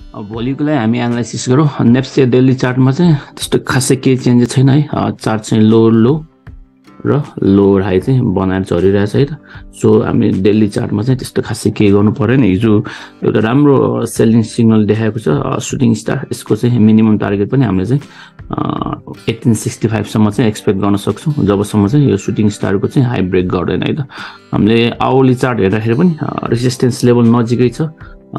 भोलिको लागि हामी एनालाइसिस गरौँ। नेप्से डेली चार्टमा चाहिँ त्यस्तो खासै केही चेन्जेस छैन है। चार्ट चाहिँ लोवर लो र लोवर हाई चाहिँ बनाएर झरिरहेछ है त। सो हामी डेली चार्टमा चाहिँ त्यस्तो खासै केही गर्नु परेन। हिजो एउटा राम्रो सेलिङ सिग्नल देखाएको छ सुटिङ स्टार। यसको चाहिँ मिनिमम टार्गेट पनि हामीले चाहिँ 1865 सम्म चाहिँ एक्सपेक्ट गर्न सक्छौँ, जबसम्म चाहिँ यो सुटिङ स्टारको चाहिँ हाई ब्रेक गर्दैन है त। हामीले आवली चार्ट हेर्दाखेरि पनि रेजिस्टेन्स लेभल नजिकै छ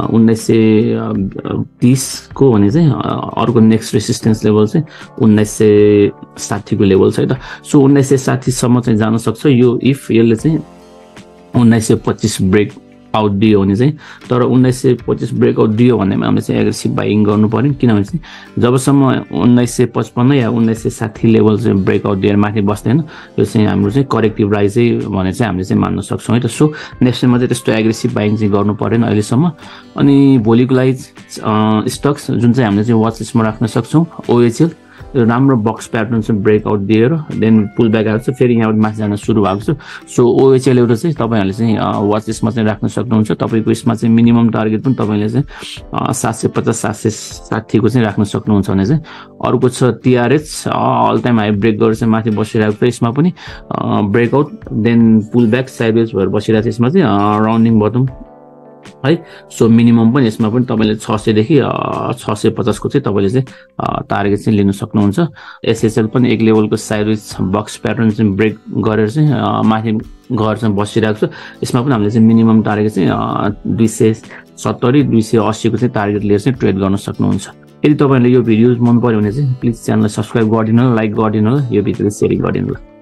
1930 को भने चाहिँ अर्को नेक्स्ट रेसिस्टेन्स लेभल चाहिँ 1960 को लेभल छ है त। सो 1960 सम्म चाहिँ जान सक्छ यो इफ यसले चाहिँ 1925 ब्रेक आउट दियो भने चाहिँ। तर 1925 ब्रेक आउट दियो भनेमा हामीले चाहिँ एग्रेसिभ बाइङ गर्नु पर्यो, किनभने चाहिँ जबसम्म 1955 या 1960 लेभल चाहिँ ब्रेकआउट दिएर माथि बस्दैन यो चाहिँ हाम्रो चाहिँ करेक्टिभ राइजै भने चाहिँ हामीले चाहिँ मान्न सक्छौँ है त। सो नेक्स्टमा चाहिँ त्यस्तो एग्रेसिभ बाइङ चाहिँ गर्नु परेन अहिलेसम्म। अनि भोलिको लागि स्टक्स जुन चाहिँ हामीले चाहिँ वाच लिस्टमा राख्न सक्छौँ, ओएचएल यो राम्रो बक्स प्याटर्न चाहिँ ब्रेकआउट दिएर देन पुल ब्याक आएको छ, फेरि यहाँबाट माथि जान सुरु भएको छ। सो ओएचएल एउटा चाहिँ तपाईँहरूले चाहिँ वाच लिस्टमा चाहिँ राख्न सक्नुहुन्छ। तपाईँको यसमा चाहिँ मिनिमम टार्गेट पनि तपाईँले चाहिँ 750 760 को चाहिँ राख्न सक्नुहुन्छ भने चाहिँ। अर्को छ TRH all time high break गरेर चाहिँ माथि बसिरहेको छ, यसमा पनि breakout then pull back sideways भएर बसिरहेको छ, यसमा चाहिँ राउन्डिङ बटम है। सो मिनिमम पनि यसमा पनि तपाईँले 600 देखि 650 को चाहिँ तपाईँले चाहिँ टार्गेट चाहिँ लिन सक्नुहुन्छ। एसएसएल पनि एक लेभलको साइडवेज बक्स प्याटर्न चाहिँ ब्रेक गरेर चाहिँ माथि घर चाहिँ बसिरहेको छ, यसमा पनि हामीले चाहिँ मिनिमम टार्गेट चाहिँ 270 280 को चाहिँ टार्गेट लिएर चाहिँ ट्रेड गर्न सक्नुहुन्छ। यदि तपाईँहरूले यो भिडियो मन पर्यो भने चाहिँ प्लिज च्यानललाई सब्सक्राइब गरिदिनु होला, लाइक गरिदिनु होला, यो भिडियोलाई सेयर गरिदिनु होला।